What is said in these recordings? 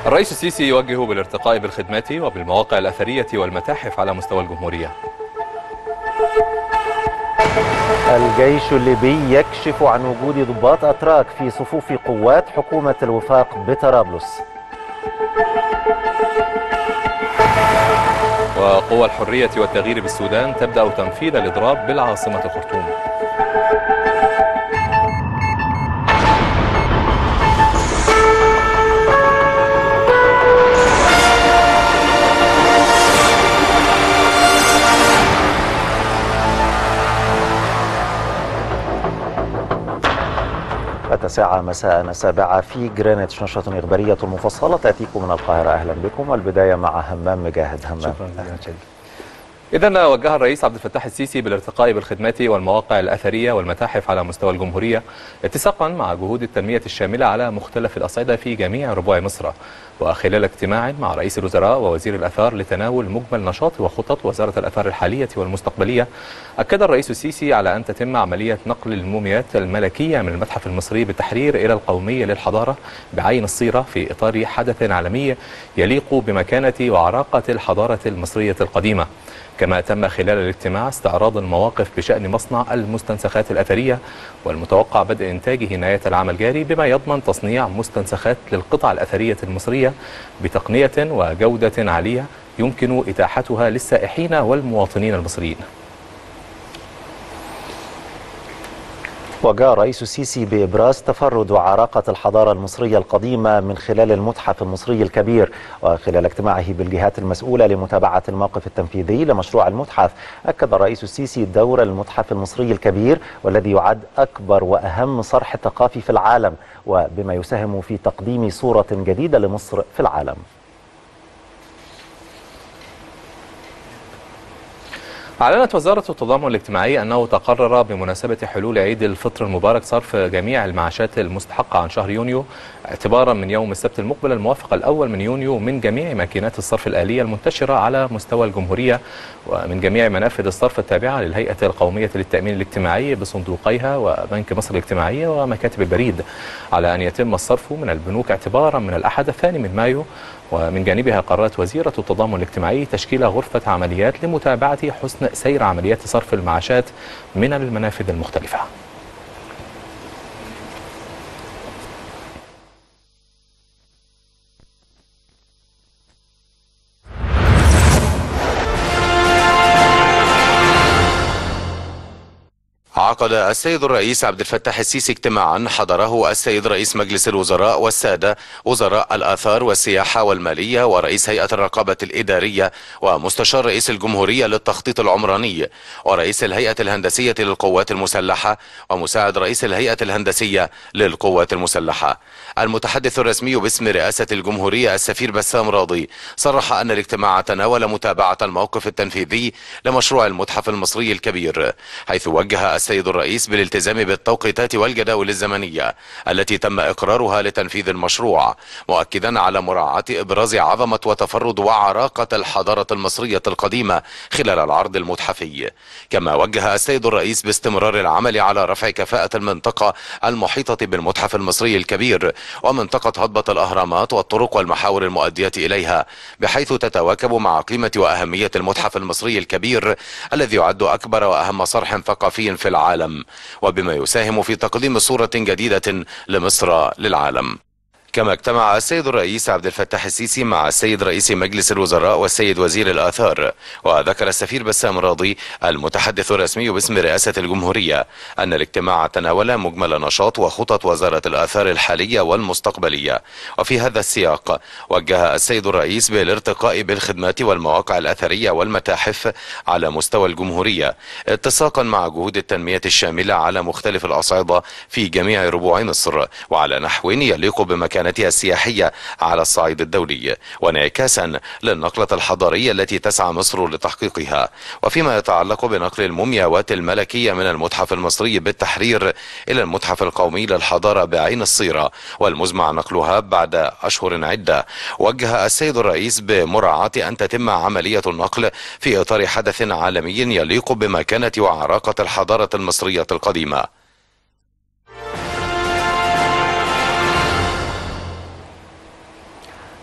الرئيس السيسي يوجه بالارتقاء بالخدمات وبالمواقع الأثرية والمتاحف على مستوى الجمهورية. الجيش الليبي يكشف عن وجود ضباط أتراك في صفوف قوات حكومة الوفاق بطرابلس. وقوى الحرية والتغيير بالسودان تبدأ تنفيذ الإضراب بالعاصمة الخرطوم. التاسعة مساء 7 في جرينتش، نشرة إخبارية مفصلة تأتيكم من القاهرة. أهلا بكم، والبداية مع همام مجاهد. همام. شكرا جزيلا. إذن وجه الرئيس عبد الفتاح السيسي بالارتقاء بالخدمات والمواقع الأثرية والمتاحف على مستوى الجمهورية اتساقا مع جهود التنمية الشاملة على مختلف الأصعدة في جميع ربوع مصر، وخلال اجتماع مع رئيس الوزراء ووزير الآثار لتناول مجمل نشاط وخطط وزارة الآثار الحالية والمستقبلية، أكد الرئيس السيسي على أن تتم عملية نقل المومياوات الملكية من المتحف المصري بالتحرير إلى القومي للحضارة بعين الصيرة في إطار حدث عالمي يليق بمكانة وعراقة الحضارة المصرية القديمة. كما تم خلال الاجتماع استعراض المواقف بشأن مصنع المستنسخات الأثرية والمتوقع بدء إنتاجه نهاية العام الجاري، بما يضمن تصنيع مستنسخات للقطع الأثرية المصرية بتقنية وجودة عالية يمكن إتاحتها للسائحين والمواطنين المصريين. وجاء الرئيس السيسي بإبراز تفرد وعراقة الحضارة المصرية القديمة من خلال المتحف المصري الكبير. وخلال اجتماعه بالجهات المسؤولة لمتابعة الموقف التنفيذي لمشروع المتحف، أكد الرئيس السيسي دور المتحف المصري الكبير، والذي يعد أكبر وأهم صرح ثقافي في العالم، وبما يساهم في تقديم صورة جديدة لمصر في العالم. أعلنت وزارة التضامن الاجتماعي أنه تقرر بمناسبة حلول عيد الفطر المبارك صرف جميع المعاشات المستحقة عن شهر يونيو اعتبارا من يوم السبت المقبل الموافق الأول من يونيو من جميع ماكينات الصرف الآلية المنتشرة على مستوى الجمهورية ومن جميع منافذ الصرف التابعة للهيئة القومية للتأمين الاجتماعي بصندوقيها وبنك مصر الاجتماعية ومكاتب البريد، على أن يتم الصرف من البنوك اعتبارا من الأحد الثاني من مايو. ومن جانبها قررت وزيرة التضامن الاجتماعي تشكيل غرفة عمليات لمتابعة حسن سير عمليات صرف المعاشات من المنافذ المختلفة. عقد السيد الرئيس عبد الفتاح السيسي اجتماعا حضره السيد رئيس مجلس الوزراء والسادة وزراء الآثار والسياحة والمالية ورئيس هيئة الرقابة الإدارية ومستشار رئيس الجمهورية للتخطيط العمراني ورئيس الهيئة الهندسية للقوات المسلحة ومساعد رئيس الهيئة الهندسية للقوات المسلحة. المتحدث الرسمي باسم رئاسة الجمهورية السفير بسام راضي صرح أن الاجتماع تناول متابعة الموقف التنفيذي لمشروع المتحف المصري الكبير، حيث وجه السيد الرئيس بالالتزام بالتوقيتات والجداول الزمنية التي تم إقرارها لتنفيذ المشروع، مؤكدا على مراعاة إبراز عظمة وتفرد وعراقة الحضارة المصرية القديمة خلال العرض المتحفي. كما وجه السيد الرئيس باستمرار العمل على رفع كفاءة المنطقة المحيطة بالمتحف المصري الكبير ومنطقة هضبة الأهرامات والطرق والمحاور المؤدية إليها، بحيث تتواكب مع قيمة وأهمية المتحف المصري الكبير الذي يعد أكبر وأهم صرح ثقافي في العالم، وبما يساهم في تقديم صورة جديدة لمصر للعالم. كما اجتمع السيد الرئيس عبد الفتاح السيسي مع السيد رئيس مجلس الوزراء والسيد وزير الآثار. وذكر السفير بسام راضي المتحدث الرسمي باسم رئاسة الجمهورية أن الاجتماع تناول مجمل نشاط وخطط وزارة الآثار الحالية والمستقبلية. وفي هذا السياق وجه السيد الرئيس بالارتقاء بالخدمات والمواقع الأثرية والمتاحف على مستوى الجمهورية، اتساقا مع جهود التنمية الشاملة على مختلف الأصعدة في جميع ربوع مصر، وعلى نحو يليق بمكانتها السياحية على الصعيد الدولي، وانعكاسا للنقلة الحضارية التي تسعى مصر لتحقيقها. وفيما يتعلق بنقل المومياوات الملكية من المتحف المصري بالتحرير إلى المتحف القومي للحضارة بعين الصيرة والمزمع نقلها بعد أشهر عدة، وجه السيد الرئيس بمراعاة أن تتم عملية النقل في إطار حدث عالمي يليق بمكانة وعراقة الحضارة المصرية القديمة.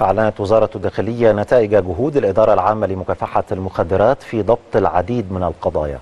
أعلنت وزارة الداخلية نتائج جهود الإدارة العامة لمكافحة المخدرات في ضبط العديد من القضايا.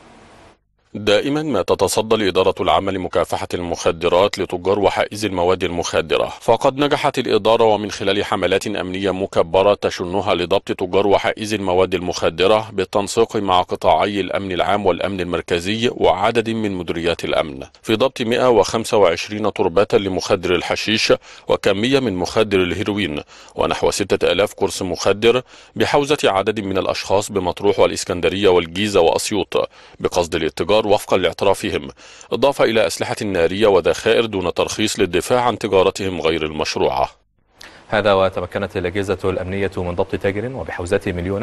دائما ما تتصدى الإدارة العامة لمكافحة المخدرات لتجار وحائز المواد المخدرة، فقد نجحت الإدارة ومن خلال حملات أمنية مكبرة تشنها لضبط تجار وحائز المواد المخدرة بالتنسيق مع قطاعي الأمن العام والأمن المركزي وعدد من مديريات الأمن، في ضبط 125 تربة لمخدر الحشيش وكمية من مخدر الهيروين ونحو 6000 قرص مخدر بحوزة عدد من الأشخاص بمطروح والإسكندرية والجيزة وأسيوط بقصد الاتجار وفقا لاعترافهم، إضافة إلى أسلحة نارية وذخائر دون ترخيص للدفاع عن تجارتهم غير المشروعة. هذا وتمكنت الأجهزة الأمنية من ضبط تاجر وبحوزة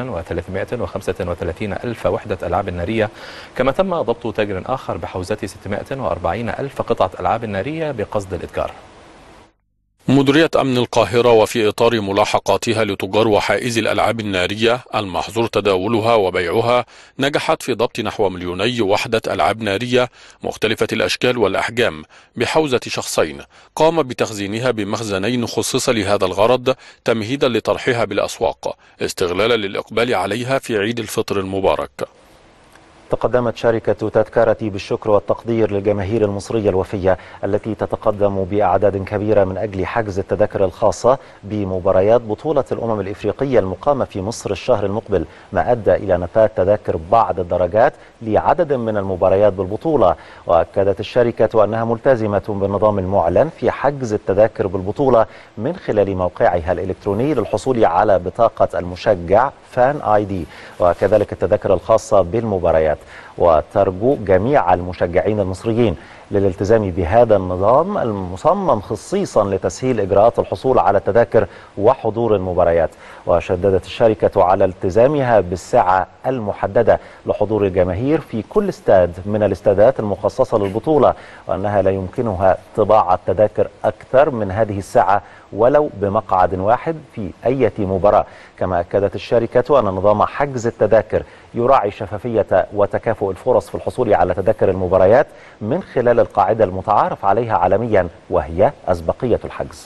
1,333,000 وحدة ألعاب نارية، كما تم ضبط تاجر آخر بحوزة 640,000 قطعة ألعاب نارية بقصد الإتجار. مديرية أمن القاهرة وفي إطار ملاحقاتها لتجار وحائز الألعاب النارية المحظور تداولها وبيعها نجحت في ضبط نحو 2,000,000 وحدة ألعاب نارية مختلفة الأشكال والأحجام بحوزة شخصين قام بتخزينها بمخزنين خصص لهذا الغرض تمهيدا لطرحها بالأسواق استغلالا للإقبال عليها في عيد الفطر المبارك. تقدمت شركة تذكرتي بالشكر والتقدير للجماهير المصرية الوفية التي تتقدم بأعداد كبيرة من أجل حجز التذاكر الخاصة بمباريات بطولة الأمم الإفريقية المقامة في مصر الشهر المقبل، ما أدى إلى نفاذ تذاكر بعض الدرجات لعدد من المباريات بالبطولة. وأكدت الشركة أنها ملتزمة بالنظام المعلن في حجز التذاكر بالبطولة من خلال موقعها الإلكتروني للحصول على بطاقة المشجع فان اي دي، وكذلك التذاكر الخاصة بالمباريات. وترجو جميع المشجعين المصريين للالتزام بهذا النظام المصمم خصيصا لتسهيل إجراءات الحصول على التذاكر وحضور المباريات. وشددت الشركة على التزامها بالساعة المحددة لحضور الجماهير في كل استاد من الاستادات المخصصة للبطولة، وأنها لا يمكنها طباعة تذاكر أكثر من هذه الساعة ولو بمقعد واحد في أي مباراة. كما أكدت الشركة أن نظام حجز التذاكر يراعي شفافية وتكافؤ الفرص في الحصول على تذاكر المباريات من خلال القاعدة المتعارف عليها عالميا، وهي أسبقية الحجز.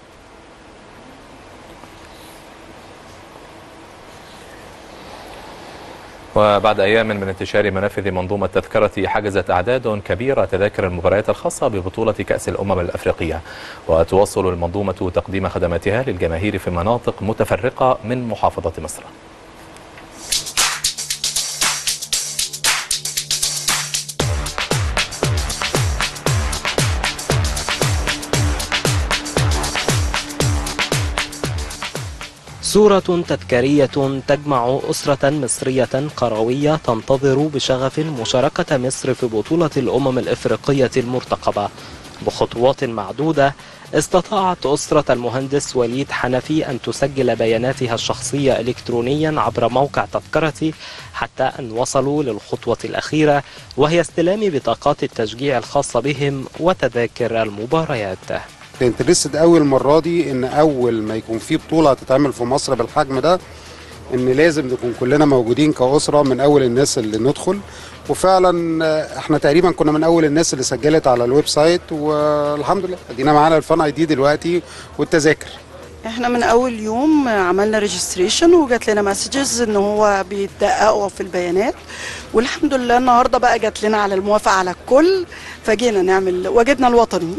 وبعد أيام من انتشار منافذ منظومة تذكرة، حجزت أعداد كبيرة تذاكر المباريات الخاصة ببطولة كأس الأمم الأفريقية، وتواصل المنظومة تقديم خدماتها للجماهير في مناطق متفرقة من محافظة مصر. صورة تذكارية تجمع أسرة مصرية قروية تنتظر بشغف مشاركة مصر في بطولة الأمم الإفريقية المرتقبة. بخطوات معدودة استطاعت أسرة المهندس وليد حنفي أن تسجل بياناتها الشخصية إلكترونيا عبر موقع تذكرتي حتى أن وصلوا للخطوة الأخيرة، وهي استلام بطاقات التشجيع الخاصة بهم وتذاكر المباريات. انترستد قوي المره دي ان اول ما يكون في بطوله هتتعمل في مصر بالحجم ده ان لازم نكون كلنا موجودين كاسره من اول الناس اللي ندخل، وفعلا احنا تقريبا كنا من اول الناس اللي سجلت على الويب سايت، والحمد لله ادينا معانا الفان اي دي دلوقتي والتذاكر. احنا من اول يوم عملنا ريجستريشن وجات لنا مسجز ان هو بيدققوا في البيانات، والحمد لله النهارده بقى جات لنا على الموافقه على الكل، فجينا نعمل واجبنا الوطني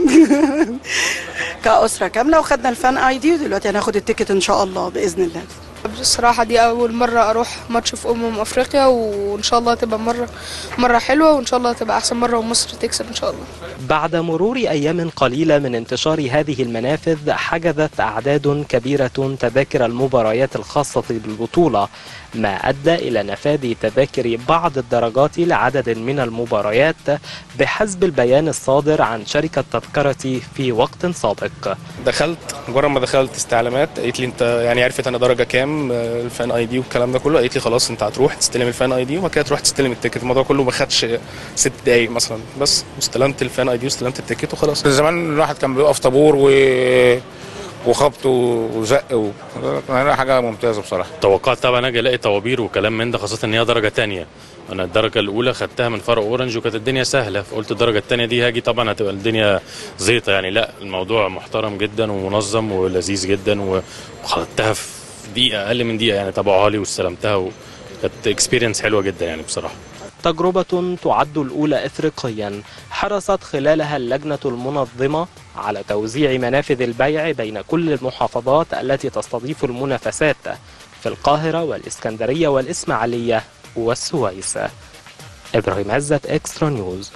كأسرة كاملة، وخدنا الفان اي دي ودلوقتي هناخد التيكت ان شاء الله باذن الله. بصراحة دي أول مرة أروح ماتش في أفريقيا، وإن شاء الله تبقى مرة حلوة، وإن شاء الله تبقى أحسن مرة ومصر تكسب إن شاء الله. بعد مرور أيام قليلة من انتشار هذه المنافذ، حجزت أعداد كبيرة تذاكر المباريات الخاصة بالبطولة، ما أدى إلى نفاذ تذاكر بعض الدرجات لعدد من المباريات بحسب البيان الصادر عن شركة تذكرتي في وقت سابق. دخلت مجرد ما دخلت استعلامات قالت لي انت يعني عرفت انا درجه كام الفان اي دي والكلام ده كله، قالت لي خلاص انت هتروح تستلم الفان اي دي وبعد كده تروح تستلم التيكت. الموضوع كله ما خدش 6 دقايق مثلا بس، واستلمت الفان اي دي واستلمت التيكت وخلاص. زمان الواحد كان بيقف طابور وخبط وزق حاجه ممتازه بصراحه. توقعت طبعا اجي الاقي طوابير وكلام من ده، خاصه ان هي درجه ثانيه، انا الدرجه الاولى خدتها من فرع اورنج وكانت الدنيا سهله، فقلت الدرجه الثانيه دي هاجي طبعا هتبقى الدنيا زيطه يعني. لا الموضوع محترم جدا ومنظم ولذيذ جدا، وخدتها في دقيقه، اقل من دقيقه يعني، تبعوها لي واستلمتها، وكانت اكسبيرينس حلوه جدا يعني بصراحه. تجربة تعد الأولى إفريقيا حرصت خلالها اللجنة المنظمة على توزيع منافذ البيع بين كل المحافظات التي تستضيف المنافسات في القاهرة والإسكندرية والإسماعيلية والسويس. إبراهيم عزت، إكسترا نيوز.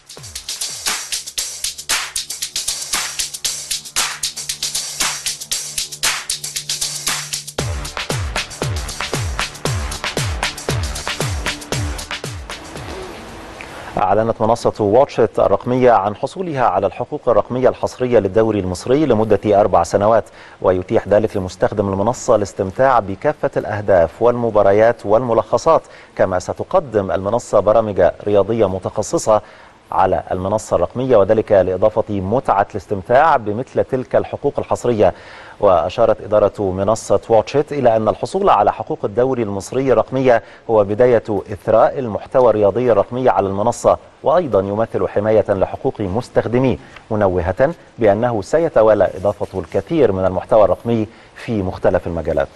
أعلنت منصة واتشت الرقمية عن حصولها على الحقوق الرقمية الحصرية للدوري المصري لمدة 4 سنوات، ويتيح ذلك لمستخدم المنصة الاستمتاع بكافة الأهداف والمباريات والملخصات، كما ستقدم المنصة برامج رياضية متخصصة على المنصة الرقمية، وذلك لإضافة متعة الاستمتاع بمثل تلك الحقوق الحصرية. وأشارت إدارة منصة واتشت إلى أن الحصول على حقوق الدوري المصري الرقمية هو بداية إثراء المحتوى الرياضي الرقمي على المنصة، وأيضا يمثل حماية لحقوق مستخدميه، منوهة بأنه سيتوالى إضافة الكثير من المحتوى الرقمي في مختلف المجالات.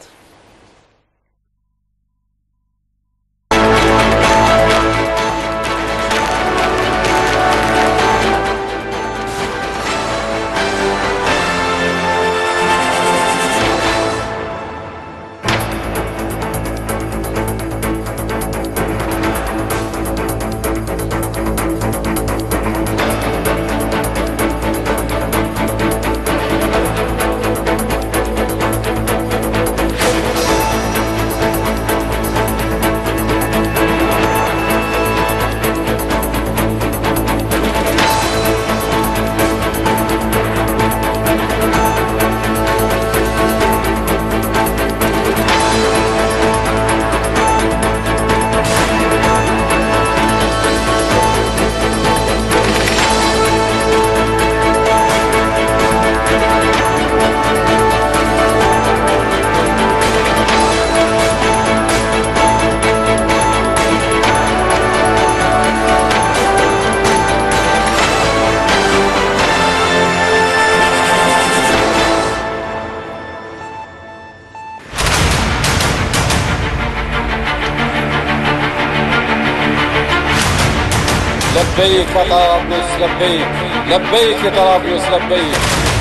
لبيك يا طرابلس، لبيك لبيك يا طرابلس، لبيك.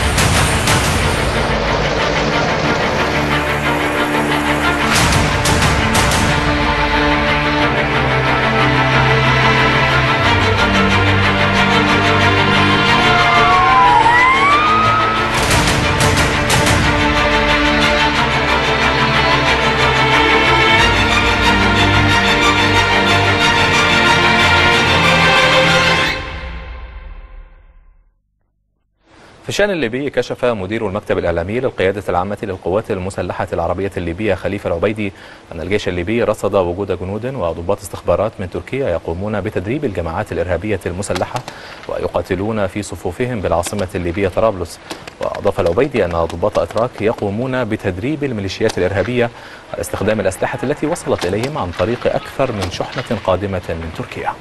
في الشأن الليبي، كشف مدير المكتب الإعلامي للقيادة العامة للقوات المسلحة العربية الليبية خليفة العبيدي أن الجيش الليبي رصد وجود جنود وضباط استخبارات من تركيا يقومون بتدريب الجماعات الإرهابية المسلحة ويقاتلون في صفوفهم بالعاصمة الليبية طرابلس. وأضاف العبيدي أن ضباط أتراك يقومون بتدريب الميليشيات الإرهابية على استخدام الأسلحة التي وصلت إليهم عن طريق أكثر من شحنة قادمة من تركيا.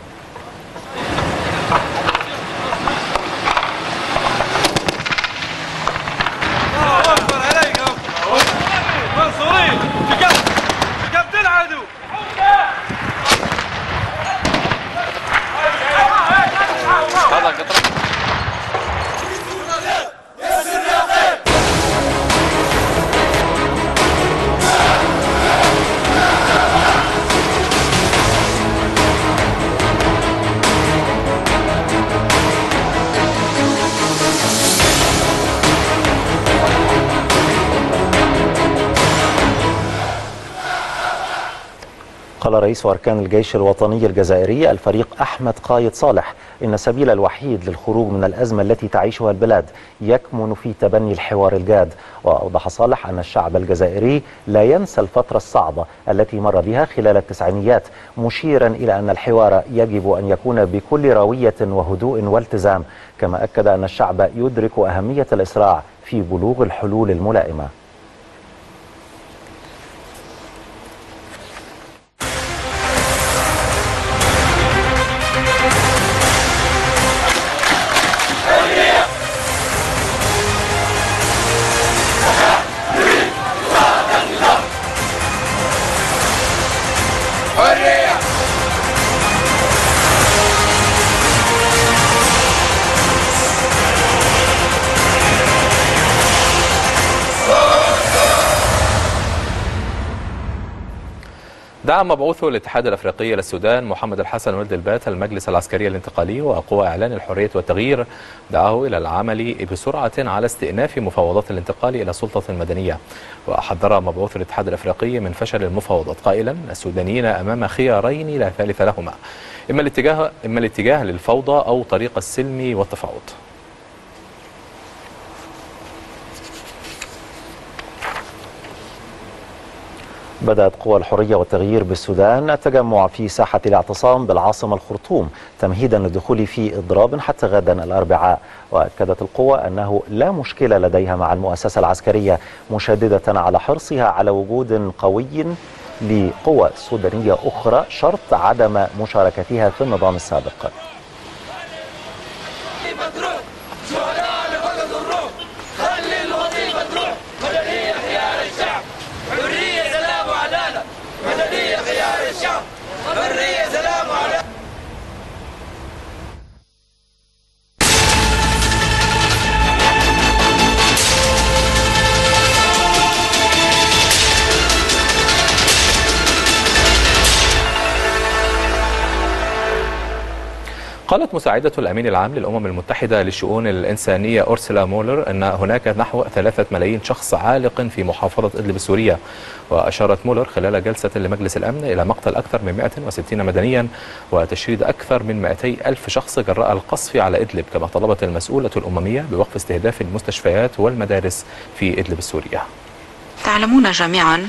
قال رئيس أركان الجيش الوطني الجزائري الفريق أحمد قايد صالح إن السبيل الوحيد للخروج من الأزمة التي تعيشها البلاد يكمن في تبني الحوار الجاد. وأوضح صالح أن الشعب الجزائري لا ينسى الفترة الصعبة التي مر بها خلال التسعينيات، مشيرا إلى أن الحوار يجب أن يكون بكل روية وهدوء والتزام، كما أكد أن الشعب يدرك أهمية الإسراع في بلوغ الحلول الملائمة. دعا مبعوث الاتحاد الأفريقي للسودان محمد الحسن ولد البات المجلس العسكري الانتقالي وقوى إعلان الحرية والتغيير دعاه إلى العمل بسرعة على استئناف مفاوضات الانتقال إلى سلطة مدنية. وحذر مبعوث الاتحاد الأفريقي من فشل المفاوضات قائلا السودانيين أمام خيارين لا ثالث لهما، إما الاتجاه للفوضى أو طريق السلم والتفاوض. بدأت قوى الحرية والتغيير بالسودان التجمع في ساحة الاعتصام بالعاصمة الخرطوم تمهيدا للدخول في إضراب حتى غدا الأربعاء. وأكدت القوى أنه لا مشكلة لديها مع المؤسسة العسكرية، مشددة على حرصها على وجود قوي لقوى سودانية أخرى شرط عدم مشاركتها في النظام السابق. قالت مساعدة الأمين العام للأمم المتحدة للشؤون الإنسانية أورسولا مولر أن هناك نحو 3 ملايين شخص عالق في محافظة إدلب السورية. وأشارت مولر خلال جلسة لمجلس الأمن إلى مقتل أكثر من 160 مدنيا وتشريد أكثر من 200 ألف شخص جراء القصف على إدلب، كما طلبت المسؤولة الأممية بوقف استهداف المستشفيات والمدارس في إدلب السورية. تعلمون جميعا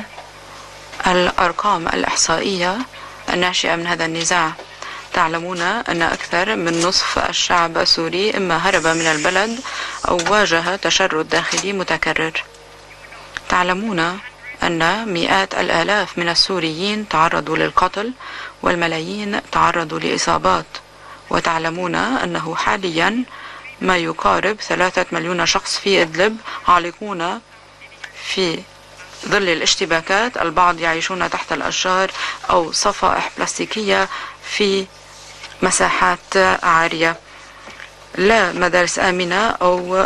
الأرقام الإحصائية الناشئة من هذا النزاع. تعلمون أن أكثر من نصف الشعب السوري إما هرب من البلد أو واجه تشرد داخلي متكرر. تعلمون أن مئات الآلاف من السوريين تعرضوا للقتل والملايين تعرضوا لإصابات. وتعلمون أنه حاليا ما يقارب 3 مليون شخص في إدلب عالقون في ظل الاشتباكات، البعض يعيشون تحت الأشجار أو صفائح بلاستيكية في مساحات عارية. لا مدارس آمنة أو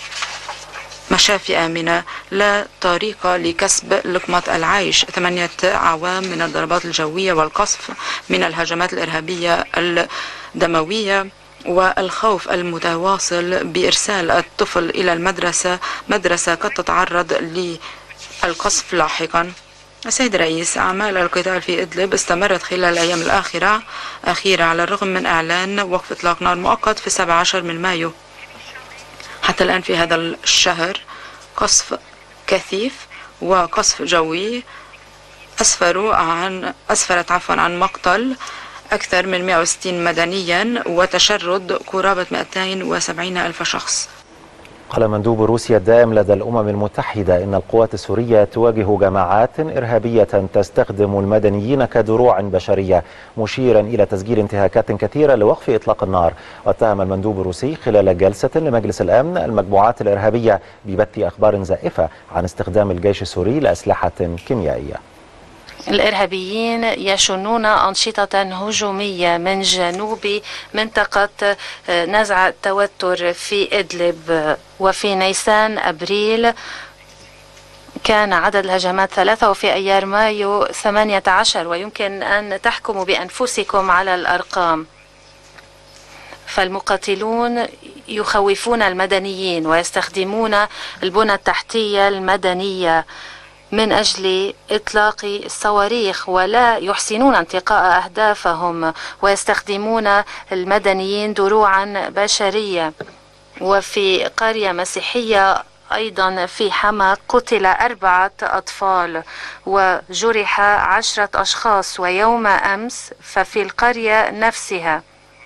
مشافي آمنة، لا طريقة لكسب لقمة العيش. 8 أعوام من الضربات الجوية والقصف، من الهجمات الإرهابية الدموية والخوف المتواصل بإرسال الطفل إلى مدرسة قد تتعرض للقصف لاحقا. السيد الرئيس، أعمال القتال في إدلب استمرت خلال الأيام الأخيرة على الرغم من إعلان وقف إطلاق نار مؤقت في 17 من مايو. حتى الآن في هذا الشهر قصف كثيف وقصف جوي أسفرت عن مقتل أكثر من 160 مدنيا وتشرد قرابة 270 ألف شخص. قال مندوب روسيا الدائم لدى الأمم المتحدة إن القوات السورية تواجه جماعات إرهابية تستخدم المدنيين كدروع بشرية، مشيرا إلى تسجيل انتهاكات كثيرة لوقف إطلاق النار. واتهم المندوب الروسي خلال جلسة لمجلس الأمن المجموعات الإرهابية ببث أخبار زائفة عن استخدام الجيش السوري لأسلحة كيميائية. الإرهابيين يشنون أنشطة هجومية من جنوب منطقة نزع التوتر في إدلب. وفي نيسان أبريل كان عدد الهجمات 3 وفي أيار مايو 18، ويمكن أن تحكموا بأنفسكم على الأرقام. فالمقاتلون يخوفون المدنيين ويستخدمون البنى التحتية المدنية من أجل إطلاق الصواريخ، ولا يحسنون انتقاء أهدافهم ويستخدمون المدنيين دروعا بشرية. وفي قرية مسيحية أيضا في حما قتل 4 أطفال وجرح 10 أشخاص. ويوم أمس ففي القرية نفسها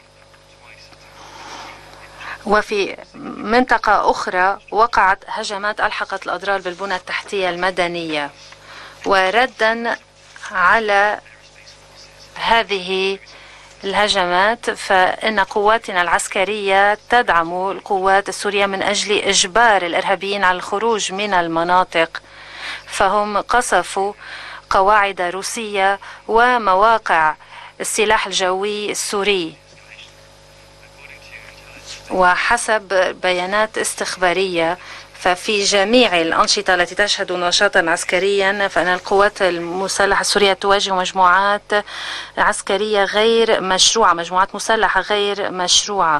وفي منطقة أخرى وقعت هجمات ألحقت الأضرار بالبنى التحتية المدنية. وردا على هذه الهجمات فإن قواتنا العسكرية تدعم القوات السورية من أجل إجبار الإرهابيين على الخروج من المناطق. فهم قصفوا قواعد روسية ومواقع السلاح الجوي السوري. وحسب بيانات استخبارية ففي جميع الأنشطة التي تشهد نشاطا عسكريا فإن القوات المسلحة السورية تواجه مجموعات عسكرية غير مشروعة، مجموعات مسلحة غير مشروعة.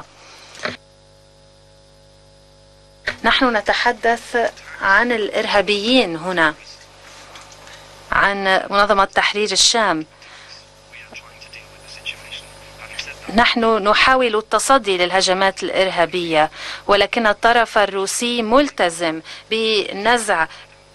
نحن نتحدث عن الإرهابيين هنا، عن منظمة تحرير الشام. نحن نحاول التصدي للهجمات الإرهابية، ولكن الطرف الروسي ملتزم بنزع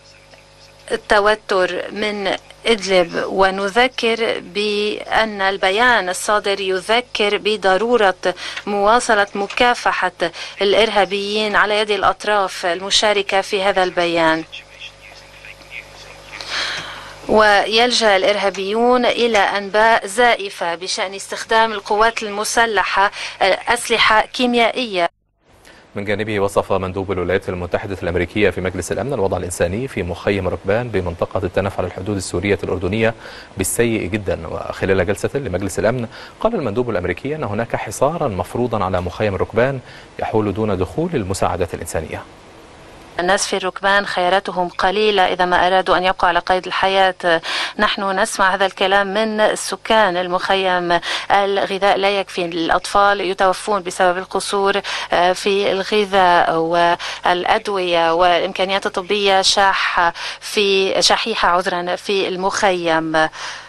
التوتر من إدلب، ونذكر بأن البيان الصادر يذكر بضرورة مواصلة مكافحة الإرهابيين على يد الأطراف المشاركة في هذا البيان. ويلجأ الإرهابيون إلى أنباء زائفة بشأن استخدام القوات المسلحة أسلحة كيميائية. من جانبه وصف مندوب الولايات المتحدة الأمريكية في مجلس الأمن الوضع الإنساني في مخيم ركبان بمنطقة التنف على الحدود السورية الأردنية بالسيء جدا. وخلال جلسة لمجلس الأمن قال المندوب الأمريكي أن هناك حصارا مفروضا على مخيم ركبان يحول دون دخول المساعدات الإنسانية. الناس في الركبان خياراتهم قليلة إذا ما أرادوا أن يبقوا على قيد الحياة. نحن نسمع هذا الكلام من سكان المخيم. الغذاء لا يكفي، الأطفال يتوفون بسبب القصور في الغذاء، والأدوية والإمكانيات الطبية شحيحة في المخيم.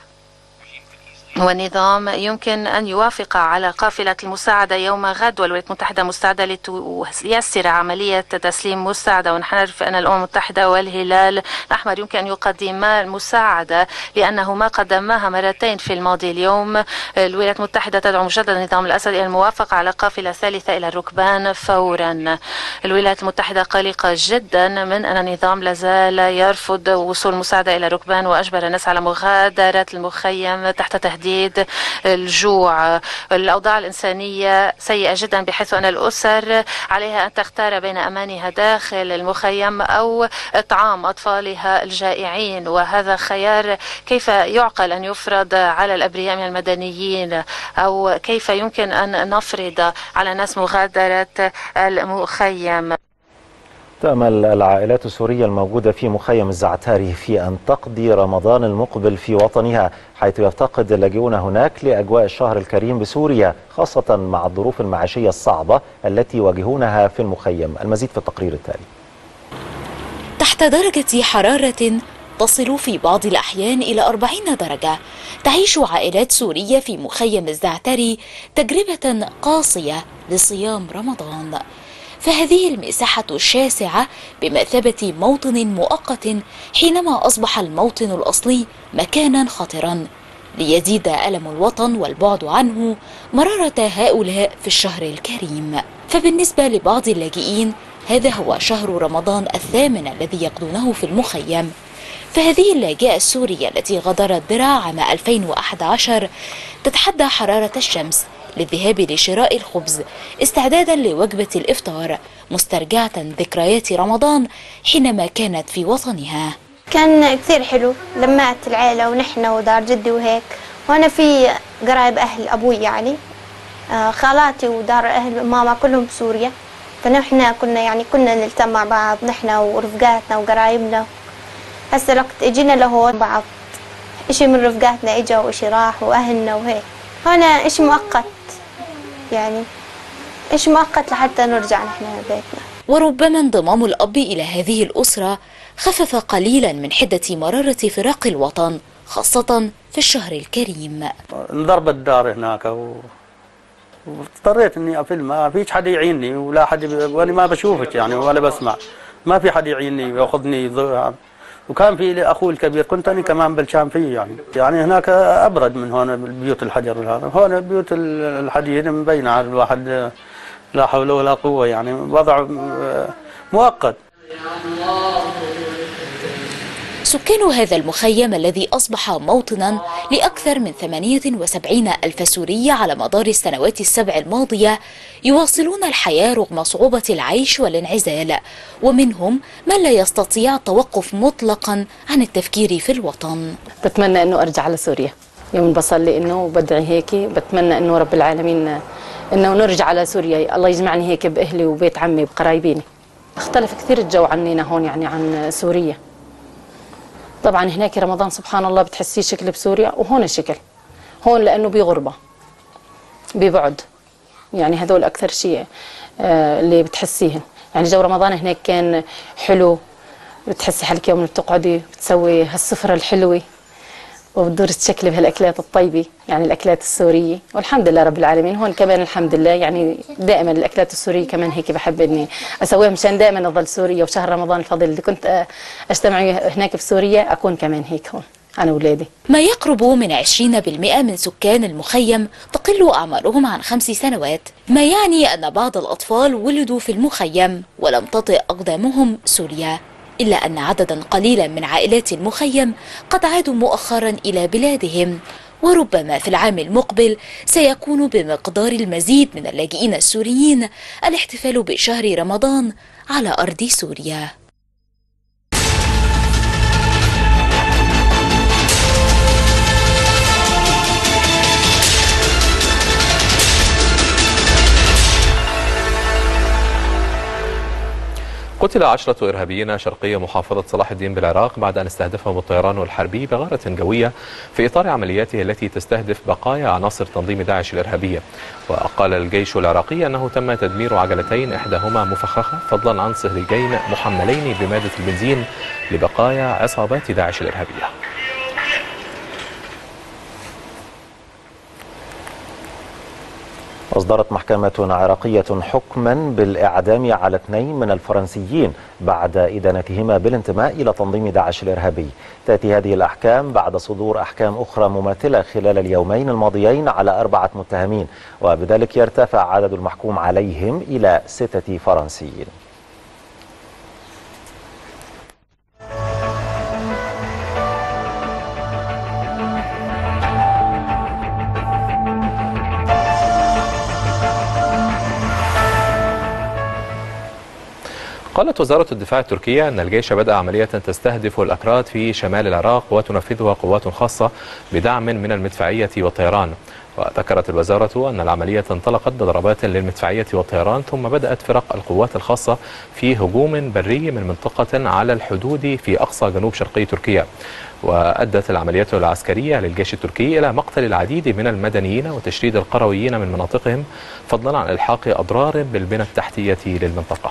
والنظام يمكن أن يوافق على قافلة المساعدة يوم غد، والولايات المتحدة مستعدة لتيسر عملية تسليم مساعدة. ونحن نعرف أن الأمم المتحدة والهلال الأحمر يمكن أن يقدما المساعدة لأنه ما قدماها مرتين في الماضي. اليوم الولايات المتحدة تدعو مجددا النظام الأسد إلى الموافقة على قافلة ثالثة إلى الركبان فورا. الولايات المتحدة قلقة جدا من أن النظام لازال يرفض وصول المساعدة إلى الركبان، وأجبر الناس على مغادرة المخيم تحت تهديد الجوع. الأوضاع الإنسانية سيئة جدا، بحيث أن الأسر عليها أن تختار بين أمانها داخل المخيم أو إطعام أطفالها الجائعين، وهذا خيار كيف يعقل أن يفرض على الأبرياء من المدنيين، أو كيف يمكن أن نفرض على الناس مغادرة المخيم. تأمل العائلات السورية الموجودة في مخيم الزعتاري في أن تقضي رمضان المقبل في وطنها، حيث يفتقد اللاجئون هناك لأجواء الشهر الكريم بسوريا، خاصة مع الظروف المعيشية الصعبة التي يواجهونها في المخيم. المزيد في التقرير التالي. تحت درجة حرارة تصل في بعض الأحيان إلى 40 درجة، تعيش عائلات سورية في مخيم الزعتري تجربة قاسية لصيام رمضان. فهذه المساحة الشاسعة بمثابة موطن مؤقت، حينما أصبح الموطن الأصلي مكانا خطرا ليزيد ألم الوطن والبعد عنه مرارة هؤلاء في الشهر الكريم. فبالنسبة لبعض اللاجئين هذا هو شهر رمضان الثامن الذي يقضونه في المخيم. فهذه اللاجئة السورية التي غادرت درعا عام 2011 تتحدى حرارة الشمس للذهاب لشراء الخبز استعدادا لوجبة الإفطار، مسترجعة ذكريات رمضان حينما كانت في وطنها. كان كثير حلو، لمعت العائلة ونحن ودار جدي وهيك، وأنا في قرايب أهل أبوي يعني خالاتي ودار أهل ماما كلهم بسوريا، فنحن كنا نلتم مع بعض نحن ورفقاتنا وقرايبنا. هسه وقت اجينا لهون بعض اشي من رفقاتنا اجا واشي راح واهلنا وهيك، هنا اشي مؤقت يعني اشي مؤقت لحتى نرجع نحن بيتنا. وربما انضمام الأب إلى هذه الأسرة خفف قليلا من حدة مرارة فراق الوطن، خاصة في الشهر الكريم. انضربت الدار هناك واضطريت اني افل، ما فيش حد يعيني ولا حد وانا ما بشوفك يعني ولا بسمع، ما في حد يعيني وياخذني. وكان في لي اخوي الكبير كنت انا كمان بلشان فيه يعني هناك ابرد من هون بيوت الحجر، هذا هون بيوت الحديد مبينه على الواحد لا حول ولا قوه، يعني وضع مؤقت. سكان هذا المخيم الذي أصبح موطنا لأكثر من 78 ألف سوري على مدار السنوات السبع الماضية يواصلون الحياة رغم صعوبة العيش والانعزال، ومنهم من لا يستطيع التوقف مطلقا عن التفكير في الوطن. بتمنى أنه أرجع لسوريا، يوم بصلي أنه بدعي هيك، بتمنى أنه رب العالمين أنه نرجع على سوريا، الله يجمعني هيك بأهلي وبيت عمي بقرايبيني. اختلف كثير الجو عننا هون، يعني عن سوريا. طبعا هناك رمضان سبحان الله بتحسيه شكل بسوريا، وهون شكل. هون لأنه بغربة ببعد، يعني هذول أكثر شيء اللي بتحسيهن. يعني جو رمضان هناك كان حلو، بتحسي حالك يوم بتقعدي بتسوي هالسفرة الحلوة وبتدور تشكلي بهالأكلات الطيبة، يعني الأكلات السورية، والحمد لله رب العالمين. هون كمان الحمد لله يعني دائما الأكلات السورية كمان هيك بحب إني أسويها مشان دائما أظل سوريا. وشهر رمضان الفضيل اللي كنت أجتمع هناك بسوريا أكون كمان هيك هون أنا وولادي. ما يقرب من 20% من سكان المخيم تقل أعمارهم عن 5 سنوات، ما يعني أن بعض الأطفال ولدوا في المخيم ولم تطئ أقدامهم سوريا، إلا أن عددا قليلا من عائلات المخيم قد عادوا مؤخرا إلى بلادهم، وربما في العام المقبل سيكون بمقدار المزيد من اللاجئين السوريين الاحتفال بشهر رمضان على أرض سوريا. قتل 10 إرهابيين شرقي محافظة صلاح الدين بالعراق بعد أن استهدفهم الطيران الحربي بغارة جوية في إطار عملياته التي تستهدف بقايا عناصر تنظيم داعش الإرهابية. وقال الجيش العراقي أنه تم تدمير عجلتين إحداهما مفخخة، فضلا عن صهريجين محملين بمادة البنزين لبقايا عصابات داعش الإرهابية. أصدرت محكمة عراقية حكما بالإعدام على 2 من الفرنسيين بعد إدانتهما بالانتماء إلى تنظيم داعش الإرهابي. تأتي هذه الأحكام بعد صدور أحكام أخرى مماثلة خلال اليومين الماضيين على 4 متهمين، وبذلك يرتفع عدد المحكوم عليهم إلى 6 فرنسيين. قالت وزارة الدفاع التركية أن الجيش بدأ عملية تستهدف الأكراد في شمال العراق وتنفذها قوات خاصة بدعم من المدفعية والطيران. وذكرت الوزارة أن العملية انطلقت بضربات للمدفعية والطيران، ثم بدأت فرق القوات الخاصة في هجوم بري من منطقة على الحدود في أقصى جنوب شرقي تركيا. وأدت العمليات العسكرية للجيش التركي إلى مقتل العديد من المدنيين وتشريد القرويين من مناطقهم، فضلا عن إلحاق أضرار بالبنى التحتية للمنطقة.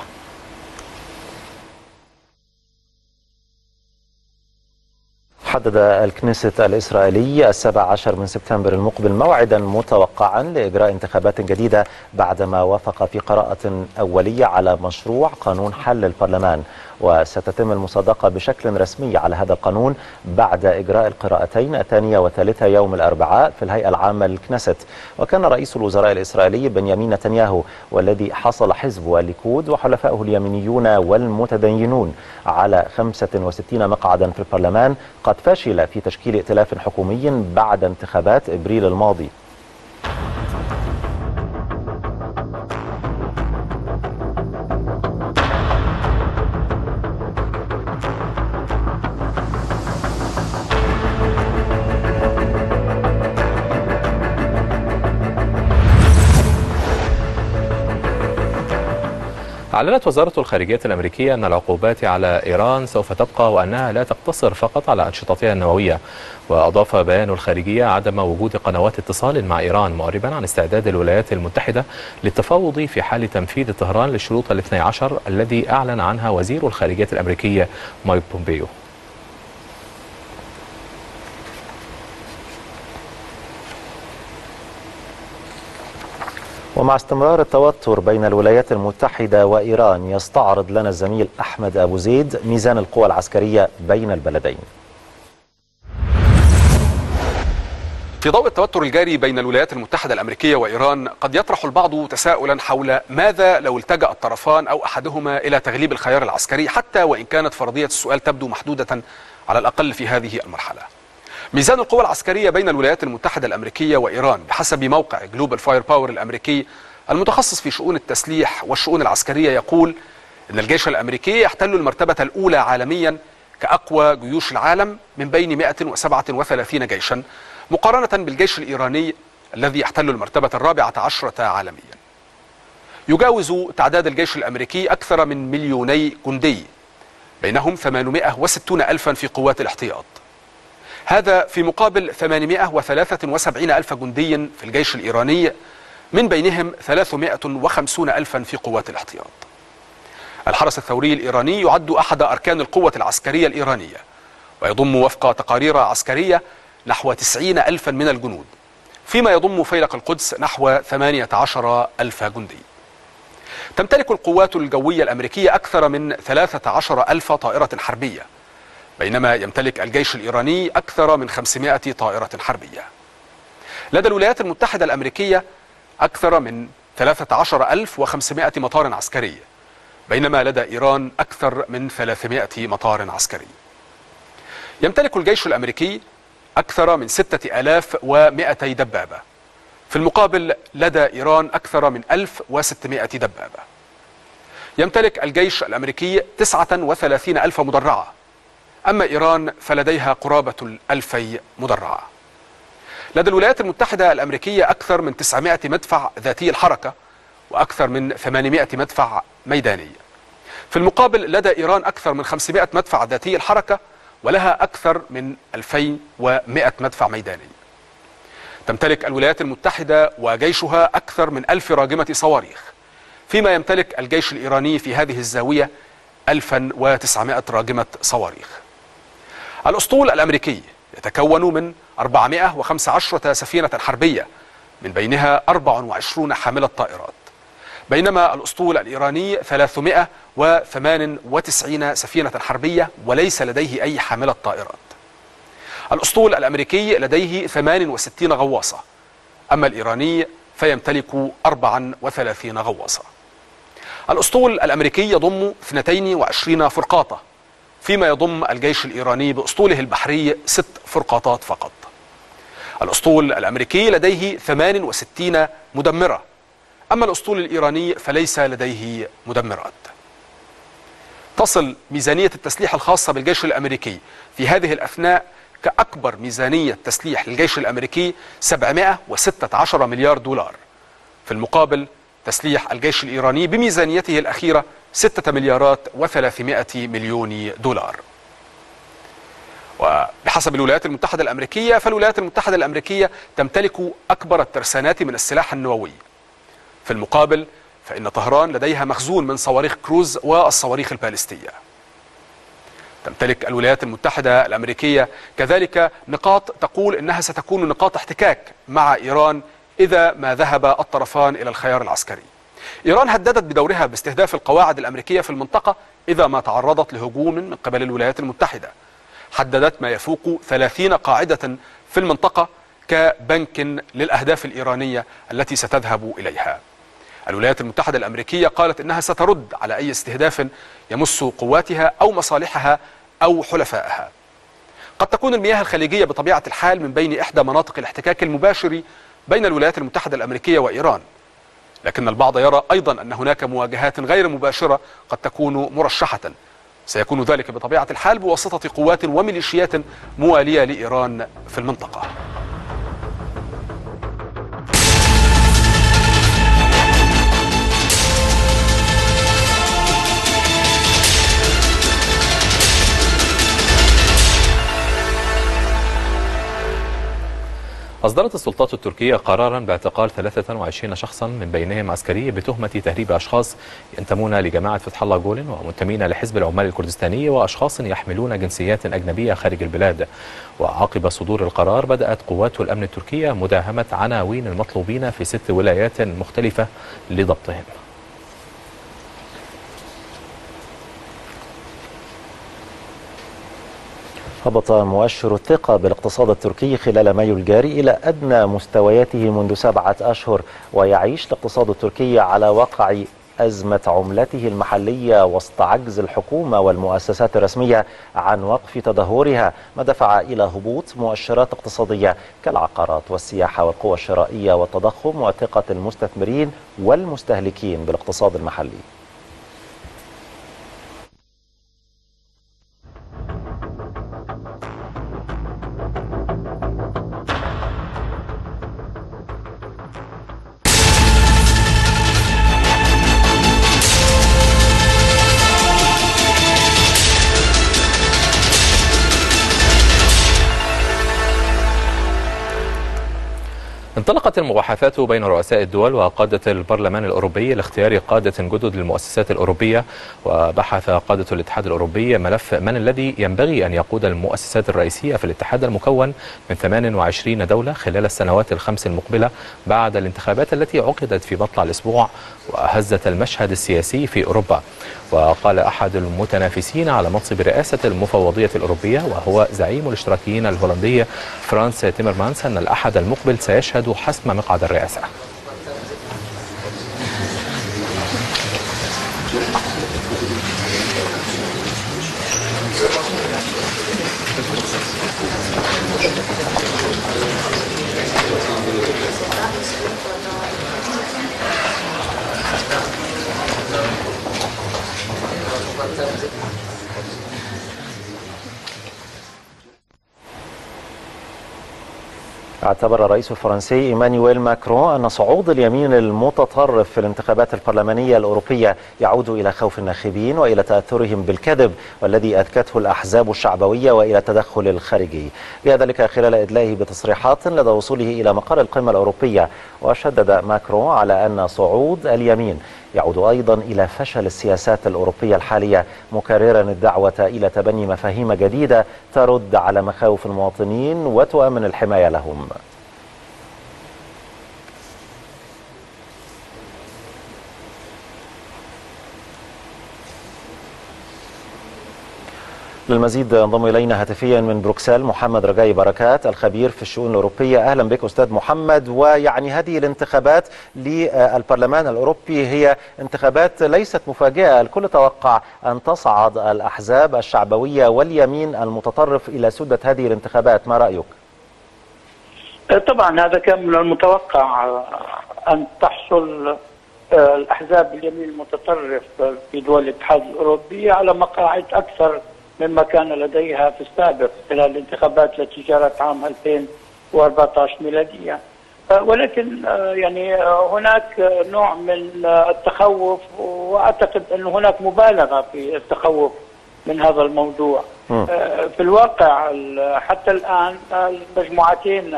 حدد الكنيست الإسرائيلي 17 من سبتمبر المقبل موعدا متوقعا لإجراء انتخابات جديدة بعدما وافق في قراءة أولية على مشروع قانون حل البرلمان، وستتم المصادقة بشكل رسمي على هذا القانون بعد إجراء القراءتين الثانية والثالثة يوم الأربعاء في الهيئة العامة للكنيست. وكان رئيس الوزراء الإسرائيلي بنيامين نتنياهو والذي حصل حزب الليكود وحلفائه اليمينيون والمتدينون على 65 مقعدا في البرلمان قد فشل في تشكيل ائتلاف حكومي بعد انتخابات إبريل الماضي. أعلنت وزارة الخارجية الأمريكية أن العقوبات على إيران سوف تبقى وأنها لا تقتصر فقط على أنشطتها النووية. وأضاف بيان الخارجية عدم وجود قنوات اتصال مع إيران، معربا عن استعداد الولايات المتحدة للتفاوض في حال تنفيذ طهران للشروط الاثني عشر الذي أعلن عنها وزير الخارجية الأمريكية مايك بومبيو. ومع استمرار التوتر بين الولايات المتحدة وإيران، يستعرض لنا الزميل أحمد أبو زيد ميزان القوى العسكرية بين البلدين. في ضوء التوتر الجاري بين الولايات المتحدة الأمريكية وإيران، قد يطرح البعض تساؤلا حول ماذا لو التجأ الطرفان أو أحدهما إلى تغليب الخيار العسكري، حتى وإن كانت فرضية السؤال تبدو محدودة على الأقل في هذه المرحلة. ميزان القوى العسكرية بين الولايات المتحدة الأمريكية وإيران بحسب موقع جلوبال فاير باور الأمريكي المتخصص في شؤون التسليح والشؤون العسكرية يقول إن الجيش الأمريكي يحتل المرتبة الأولى عالميا كأقوى جيوش العالم من بين 137 جيشا، مقارنة بالجيش الإيراني الذي يحتل المرتبة 14 عالميا. يجاوز تعداد الجيش الأمريكي أكثر من 2,000,000 جندي، بينهم 860 ألفا في قوات الاحتياط. هذا في مقابل 873 ألف جندي في الجيش الإيراني، من بينهم 350 ألفا في قوات الاحتياط. الحرس الثوري الإيراني يعد أحد أركان القوة العسكرية الإيرانية، ويضم وفق تقارير عسكرية نحو 90 ألفا من الجنود، فيما يضم فيلق القدس نحو 18 ألف جندي. تمتلك القوات الجوية الأمريكية أكثر من 13 ألف طائرة حربية، بينما يمتلك الجيش الإيراني أكثر من 500 طائرة حربية. لدى الولايات المتحدة الأمريكية أكثر من 13,500 مطار عسكري، بينما لدى إيران أكثر من 300 مطار عسكري. يمتلك الجيش الأمريكي أكثر من 6,200 دبابة، في المقابل لدى إيران أكثر من 1,600 دبابة. يمتلك الجيش الأمريكي 39 ألف مدرعة، أما إيران فلديها قرابة 2,000 مدرعة. لدى الولايات المتحدة الأمريكية أكثر من 900 مدفع ذاتي الحركة، وأكثر من 800 مدفع ميداني. في المقابل لدى إيران أكثر من 500 مدفع ذاتي الحركة، ولها أكثر من 2,100 مدفع ميداني. تمتلك الولايات المتحدة وجيشها أكثر من 1,000 راجمة صواريخ، فيما يمتلك الجيش الإيراني في هذه الزاوية 1,900 راجمة صواريخ. الأسطول الأمريكي يتكون من 415 سفينة حربية، من بينها 24 حاملة طائرات، بينما الأسطول الإيراني 398 سفينة حربية وليس لديه أي حاملة طائرات. الأسطول الأمريكي لديه 68 غواصة، أما الإيراني فيمتلك 34 غواصة. الأسطول الأمريكي يضم 22 فرقاطة، فيما يضم الجيش الإيراني بأسطوله البحري 6 فرقاطات فقط. الأسطول الأمريكي لديه 68 مدمرة، أما الأسطول الإيراني فليس لديه مدمرات. تصل ميزانية التسليح الخاصة بالجيش الأمريكي في هذه الأثناء كأكبر ميزانية تسليح للجيش الأمريكي 716 مليار دولار، في المقابل تسليح الجيش الإيراني بميزانيته الأخيرة 6 مليارات و300 مليون دولار. وبحسب الولايات المتحدة الأمريكية، فالولايات المتحدة الأمريكية تمتلك أكبر الترسانات من السلاح النووي. في المقابل فإن طهران لديها مخزون من صواريخ كروز والصواريخ البالستية. تمتلك الولايات المتحدة الأمريكية كذلك نقاط تقول إنها ستكون نقاط احتكاك مع إيران إذا ما ذهب الطرفان إلى الخيار العسكري. إيران هددت بدورها باستهداف القواعد الأمريكية في المنطقة إذا ما تعرضت لهجوم من قبل الولايات المتحدة. حددت ما يفوق 30 قاعدة في المنطقة كبنك للأهداف الإيرانية التي ستذهب إليها. الولايات المتحدة الأمريكية قالت إنها سترد على أي استهداف يمس قواتها أو مصالحها أو حلفائها. قد تكون المياه الخليجية بطبيعة الحال من بين إحدى مناطق الاحتكاك المباشر بين الولايات المتحدة الأمريكية وإيران، لكن البعض يرى أيضا أن هناك مواجهات غير مباشرة قد تكون مرشحة، سيكون ذلك بطبيعة الحال بواسطة قوات وميليشيات موالية لإيران في المنطقة. أصدرت السلطات التركية قرارا باعتقال 23 شخصا من بينهم عسكري بتهمة تهريب أشخاص ينتمون لجماعة فتح الله جولن ومنتمين لحزب العمال الكردستاني وأشخاص يحملون جنسيات أجنبية خارج البلاد. وعقب صدور القرار بدأت قوات الأمن التركية مداهمة عناوين المطلوبين في 6 ولايات مختلفة لضبطهم. هبط مؤشر الثقة بالاقتصاد التركي خلال مايو الجاري إلى أدنى مستوياته منذ 7 أشهر، ويعيش الاقتصاد التركي على وقع أزمة عملته المحلية وسط عجز الحكومة والمؤسسات الرسمية عن وقف تدهورها، ما دفع إلى هبوط مؤشرات اقتصادية كالعقارات والسياحة والقوى الشرائية والتضخم وثقة المستثمرين والمستهلكين بالاقتصاد المحلي. انطلقت المباحثات بين رؤساء الدول وقادة البرلمان الأوروبي لاختيار قادة جدد للمؤسسات الأوروبية. وبحث قادة الاتحاد الأوروبي ملف من الذي ينبغي أن يقود المؤسسات الرئيسية في الاتحاد المكون من 28 دولة خلال السنوات الخمس المقبلة بعد الانتخابات التي عقدت في مطلع الأسبوع وهزت المشهد السياسي في أوروبا. وقال أحد المتنافسين على منصب رئاسة المفوضية الأوروبية وهو زعيم الاشتراكيين الهولندي فرانس تيمرمانس أن الأحد المقبل سيشهد حسم مقعد الرئاسة. اعتبر الرئيس الفرنسي إيمانويل ماكرون أن صعود اليمين المتطرف في الانتخابات البرلمانية الأوروبية يعود إلى خوف الناخبين وإلى تأثرهم بالكذب والذي أذكته الأحزاب الشعبوية وإلى التدخل الخارجي. لذلك خلال إدلائه بتصريحات لدى وصوله إلى مقر القمة الأوروبية، وشدد ماكرون على أن صعود اليمين يعود أيضا إلى فشل السياسات الأوروبية الحالية، مكررا الدعوة إلى تبني مفاهيم جديدة ترد على مخاوف المواطنين وتؤمن الحماية لهم. للمزيد ينضم إلينا هاتفيا من بروكسل محمد رجائي بركات الخبير في الشؤون الأوروبية. أهلا بك أستاذ محمد. ويعني هذه الانتخابات للبرلمان الأوروبي هي انتخابات ليست مفاجئة، الكل توقع أن تصعد الأحزاب الشعبوية واليمين المتطرف إلى سدة هذه الانتخابات، ما رأيك؟ طبعا هذا كان من المتوقع أن تحصل الأحزاب اليمين المتطرف في دول الاتحاد الأوروبي على مقاعد أكثر مما كان لديها في السابق خلال الانتخابات التي جرت عام 2014 ميلادية. ولكن يعني هناك نوع من التخوف، وأعتقد أن هناك مبالغة في التخوف من هذا الموضوع. في الواقع حتى الآن المجموعتين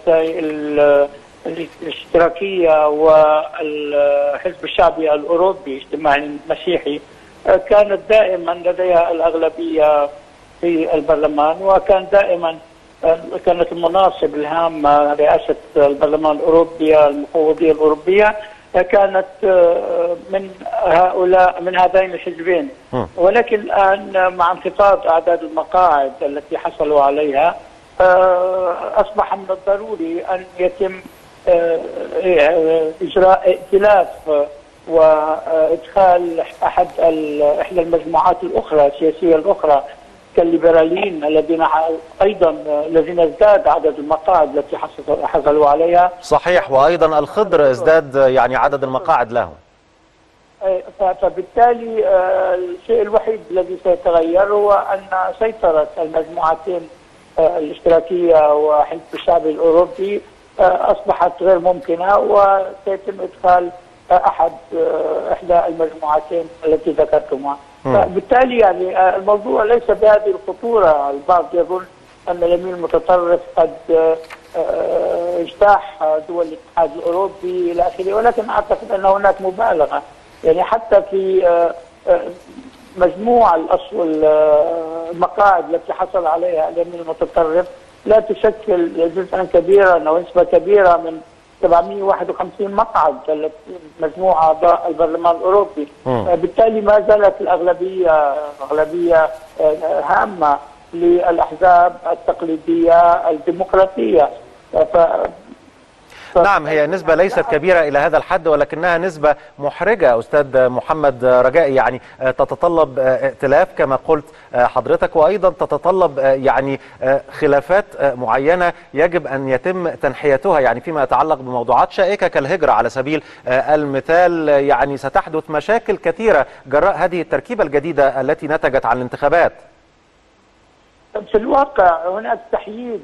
الاشتراكية والحزب الشعبي الأوروبي اجتماعي مسيحي كانت دائما لديها الأغلبية في البرلمان، وكان دائما كانت المناصب الهامة رئاسة البرلمان الأوروبي المفوضية الأوروبية كانت من هذين الحزبين. ولكن الآن مع انخفاض أعداد المقاعد التي حصلوا عليها أصبح من الضروري أن يتم إجراء ائتلاف وإدخال إحدى المجموعات الأخرى السياسية الأخرى كالليبراليين الذين ازداد عدد المقاعد التي حصلوا عليها. صحيح، وأيضا الخضر ازداد يعني عدد المقاعد لهم. فبالتالي الشيء الوحيد الذي سيتغير هو أن سيطرة المجموعتين الاشتراكية وحزب الشعبي الأوروبي أصبحت غير ممكنة، وسيتم إدخال إحدى المجموعتين التي ذكرتمها. بالتالي يعني الموضوع ليس بهذه الخطورة. البعض يظن أن اليمين المتطرف قد اجتاح دول الاتحاد الأوروبي إلى آخره، ولكن أعتقد أن هناك مبالغة. يعني حتى في مجموع المقاعد التي حصل عليها اليمين المتطرف لا تشكل جزءا كبيرا أو نسبة كبيرة من 751 مقعد التي مجموع أعضاء البرلمان الأوروبي. بالتالي ما زالت الأغلبية هامة للأحزاب التقليدية الديمقراطية. نعم، هي نسبة ليست كبيرة إلى هذا الحد، ولكنها نسبة محرجة أستاذ محمد رجائي. يعني تتطلب ائتلاف كما قلت حضرتك، وأيضا تتطلب يعني خلافات معينة يجب أن يتم تنحيتها، يعني فيما يتعلق بموضوعات شائكة كالهجرة على سبيل المثال. يعني ستحدث مشاكل كثيرة جراء هذه التركيبة الجديدة التي نتجت عن الانتخابات. في الواقع هناك تحييد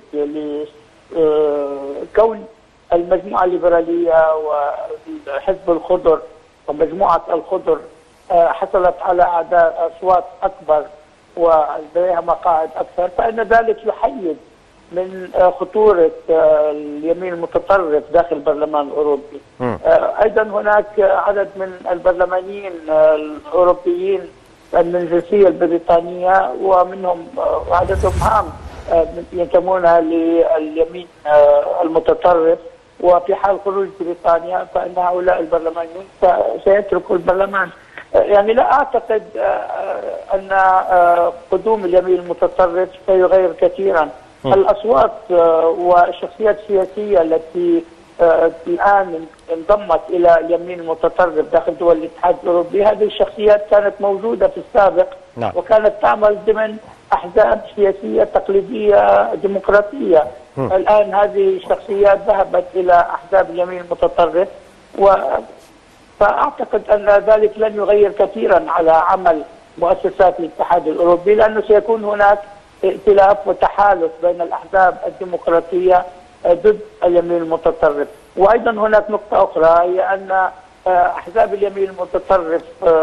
لكون المجموعة الليبرالية وحزب الخضر ومجموعة الخضر حصلت على أعداد أصوات أكبر ولديها مقاعد أكثر، فإن ذلك يحيد من خطورة اليمين المتطرف داخل البرلمان الأوروبي. أيضا هناك عدد من البرلمانيين الأوروبيين من الجنسية البريطانية ومنهم عددهم هام ينتمون لليمين المتطرف، وفي حال خروج بريطانيا فإن هؤلاء البرلمانيين سيتركوا البرلمان. يعني لا أعتقد أن قدوم اليمين المتطرف سيغير كثيرا. الأصوات والشخصيات السياسية التي الآن انضمت إلى اليمين المتطرف داخل دول الاتحاد الأوروبي، هذه الشخصيات كانت موجودة في السابق وكانت تعمل ضمن أحزاب سياسية تقليدية ديمقراطية. الآن هذه الشخصيات ذهبت إلى أحزاب اليمين المتطرف، فأعتقد أن ذلك لن يغير كثيرا على عمل مؤسسات الاتحاد الأوروبي، لأنه سيكون هناك ائتلاف وتحالف بين الأحزاب الديمقراطية ضد اليمين المتطرف. وأيضا هناك نقطة أخرى، هي أن أحزاب اليمين المتطرف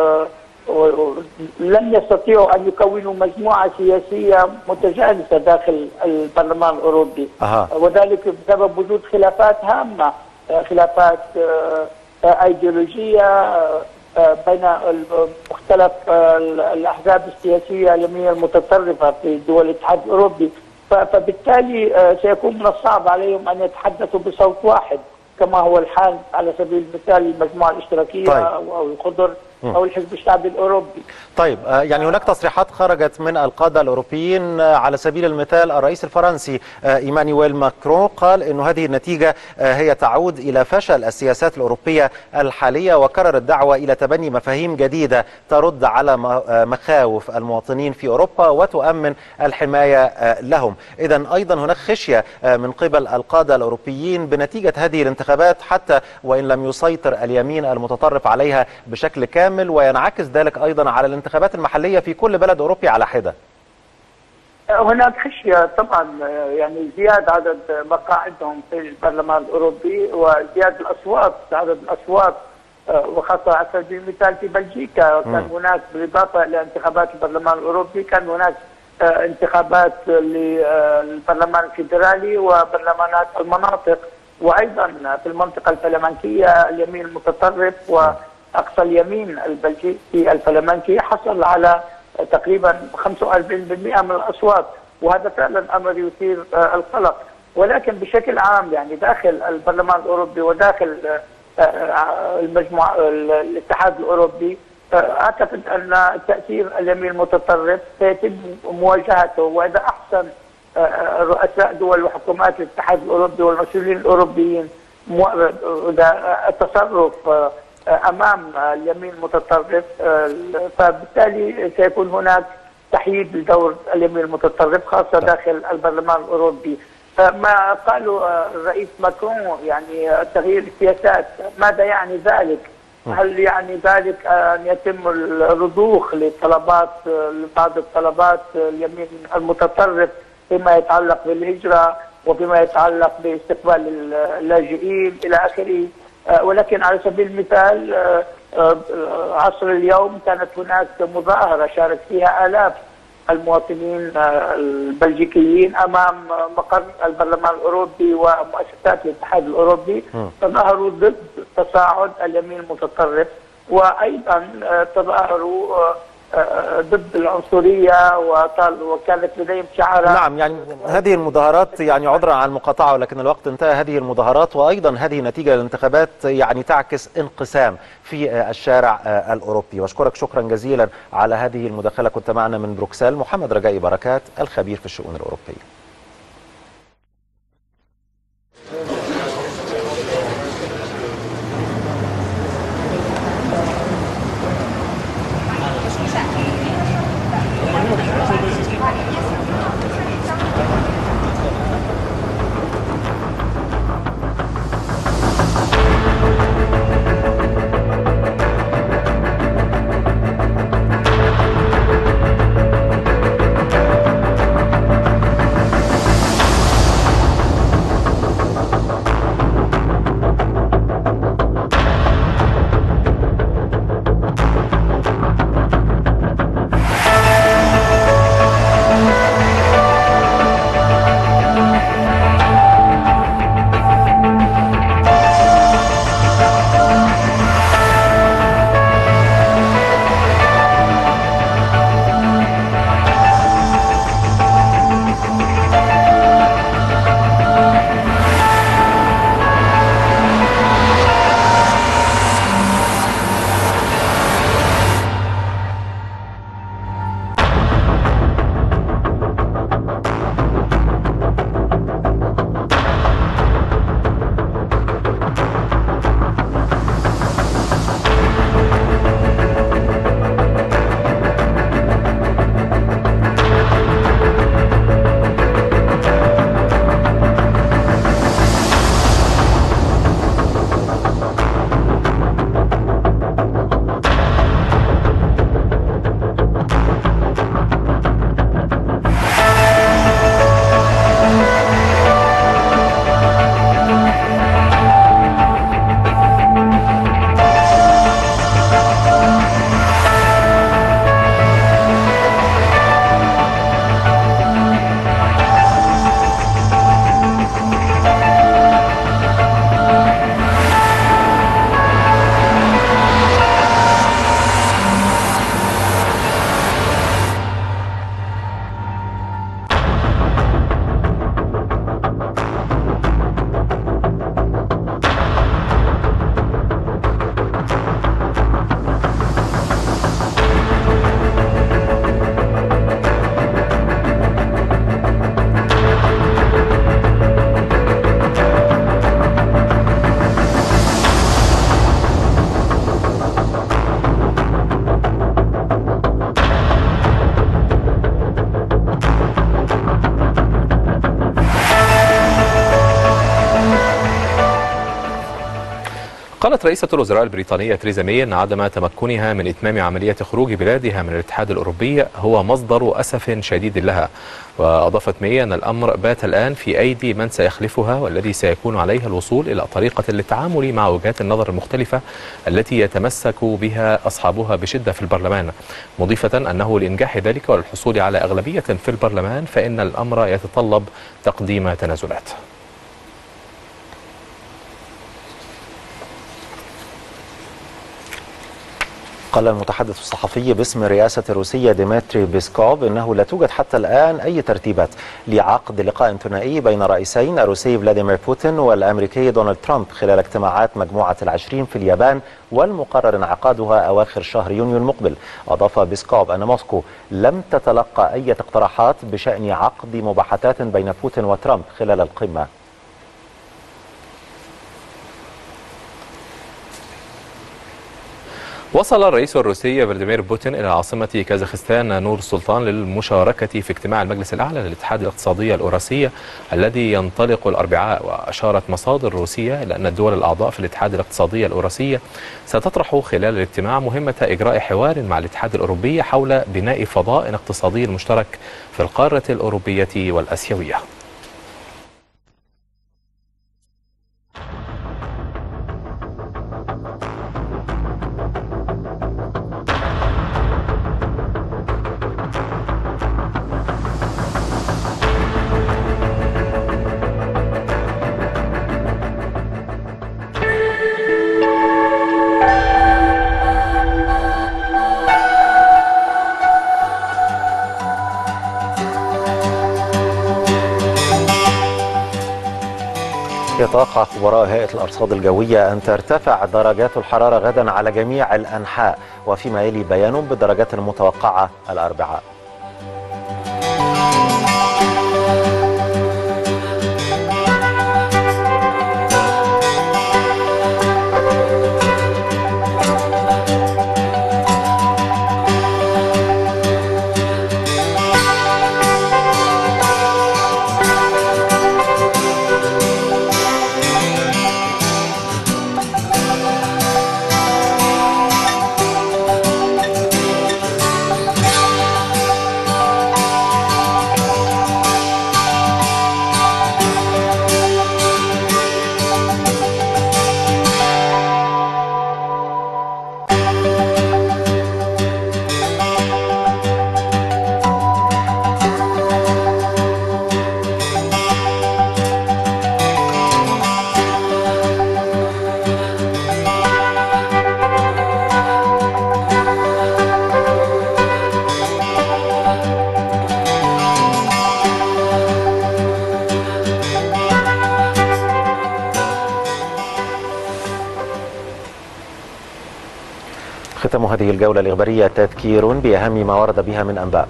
لن يستطيعوا أن يكونوا مجموعة سياسية متجانسة داخل البرلمان الأوروبي، وذلك بسبب وجود خلافات هامة، خلافات أيديولوجية بين مختلف الأحزاب السياسية اليمينية المتطرفة في دول الاتحاد الأوروبي. فبالتالي سيكون من الصعب عليهم أن يتحدثوا بصوت واحد كما هو الحال على سبيل المثال المجموعة الاشتراكية أو الخضر أو الحزب الشعبي الأوروبي. طيب، يعني هناك تصريحات خرجت من القادة الأوروبيين، على سبيل المثال الرئيس الفرنسي إيمانويل ماكرون قال إنه هذه النتيجة هي تعود إلى فشل السياسات الأوروبية الحالية، وكرر الدعوة إلى تبني مفاهيم جديدة ترد على مخاوف المواطنين في أوروبا وتؤمن الحماية لهم. إذن أيضا هناك خشية من قبل القادة الأوروبيين بنتيجة هذه الانتخابات، حتى وإن لم يسيطر اليمين المتطرف عليها بشكل كامل، وينعكس ذلك أيضا على الانتخابات المحلية في كل بلد أوروبي على حدة. هناك خشية طبعا، يعني زيادة عدد مقاعدهم في البرلمان الأوروبي وزيادة الأصوات، عدد الأصوات، وخاصة على سبيل المثال في بلجيكا كان هناك بالإضافة إلى انتخابات البرلمان الأوروبي كان هناك انتخابات للبرلمان الفيدرالي وبرلمانات المناطق، وأيضا في المنطقة الفلمنكية اليمين المتطرف وأقصى اليمين البلجيكي الفلمنكي حصل على تقريبا 45% من الأصوات، وهذا فعلا أمر يثير القلق. ولكن بشكل عام يعني داخل البرلمان الأوروبي وداخل المجموعة الاتحاد الأوروبي أعتقد أن تأثير اليمين المتطرف سيتم مواجهته، وإذا أحسن رؤساء دول وحكومات الاتحاد الأوروبي والمسؤولين الأوروبيين التصرف أمام اليمين المتطرف، فبالتالي سيكون هناك تحييد لدور اليمين المتطرف خاصة داخل البرلمان الأوروبي. ما قاله الرئيس ماكرون يعني تغيير السياسات، ماذا يعني ذلك؟ هل يعني ذلك أن يتم الرضوخ لطلبات لبعض الطلبات اليمين المتطرف فيما يتعلق بالهجرة وفيما يتعلق باستقبال اللاجئين إلى آخره؟ ولكن على سبيل المثال عصر اليوم كانت هناك مظاهرة شارك فيها آلاف المواطنين البلجيكيين أمام مقر البرلمان الأوروبي ومؤسسات الاتحاد الأوروبي، تظاهروا ضد تصاعد اليمين المتطرف، وأيضا تظاهروا ضد العنصرية وكانت لديهم شعارات. نعم، يعني هذه المظاهرات، يعني عذرا عن المقاطعة ولكن الوقت انتهى، هذه المظاهرات وأيضا هذه نتيجة للانتخابات يعني تعكس انقسام في الشارع الأوروبي. واشكرك شكرا جزيلا على هذه المداخلة. كنت معنا من بروكسل محمد رجائي بركات الخبير في الشؤون الأوروبية. قالت رئيسة الوزراء البريطانية تريزا ماي أن عدم تمكنها من إتمام عملية خروج بلادها من الاتحاد الأوروبي هو مصدر أسف شديد لها. وأضافت ماي أن الأمر بات الآن في أيدي من سيخلفها والذي سيكون عليها الوصول إلى طريقة للتعامل مع وجهات النظر المختلفة التي يتمسك بها أصحابها بشدة في البرلمان، مضيفة أنه لإنجاح ذلك والحصول على أغلبية في البرلمان فإن الأمر يتطلب تقديم تنازلات. قال المتحدث الصحفي باسم رئاسة الروسية ديمتري بيسكوف إنه لا توجد حتى الآن أي ترتيبات لعقد لقاء ثنائي بين رئيسين الروسي فلاديمير بوتين والأمريكي دونالد ترامب خلال اجتماعات مجموعة ال20 في اليابان والمقرر انعقادها أواخر شهر يونيو المقبل. أضاف بيسكوف أن موسكو لم تتلقى أي اقتراحات بشأن عقد مباحثات بين بوتين وترامب خلال القمة. وصل الرئيس الروسي فلاديمير بوتين إلى عاصمة كازاخستان نور السلطان للمشاركة في اجتماع المجلس الأعلى للاتحاد الاقتصادي الأوراسي الذي ينطلق الأربعاء. وأشارت مصادر روسية إلى أن الدول الأعضاء في الاتحاد الاقتصادي الأوراسي ستطرح خلال الاجتماع مهمة إجراء حوار مع الاتحاد الأوروبي حول بناء فضاء اقتصادي مشترك في القارة الأوروبية والآسيوية. يتوقع خبراء هيئة الأرصاد الجوية أن ترتفع درجات الحرارة غدا على جميع الأنحاء، وفيما يلي بيان بالدرجات المتوقعة الأربعاء. ختم هذه الجولة الإخبارية تذكير بأهم ما ورد بها من أنباء.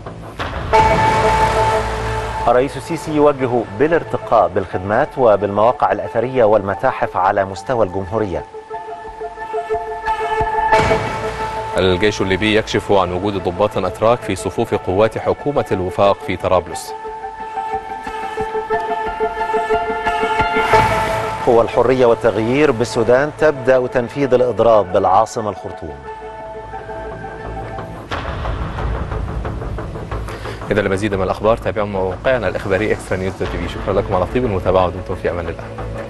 الرئيس السيسي يوجه بالارتقاء بالخدمات وبالمواقع الأثرية والمتاحف على مستوى الجمهورية. الجيش الليبي يكشف عن وجود ضباط أتراك في صفوف قوات حكومة الوفاق في طرابلس. قوى الحرية والتغيير بالسودان تبدأ تنفيذ الإضراب بالعاصمة الخرطوم. إذا لمزيد من الأخبار تابعوا موقعنا الإخباري إكسترا نيوز تي في. شكرا لكم على طيب المتابعة ودمتم في أمان الله.